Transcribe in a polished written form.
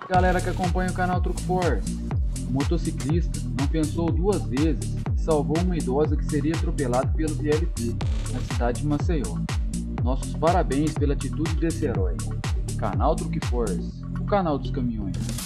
Galera que acompanha o canal Truck Force, o motociclista não pensou duas vezes e salvou uma idosa que seria atropelada pelo VLT na cidade de Maceió. Nossos parabéns pela atitude desse herói. Canal Truck Force, o canal dos caminhões.